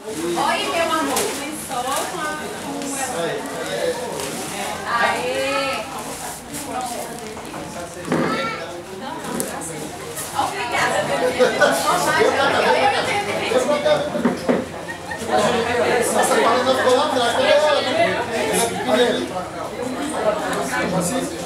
Oi, meu amor. Começou com ela. Aê. Obrigada, Essa